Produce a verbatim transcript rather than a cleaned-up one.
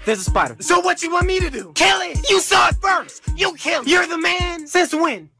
There's a spider. So what you want me to do? Kill it! You saw it first! You kill it! You're the man! Since when?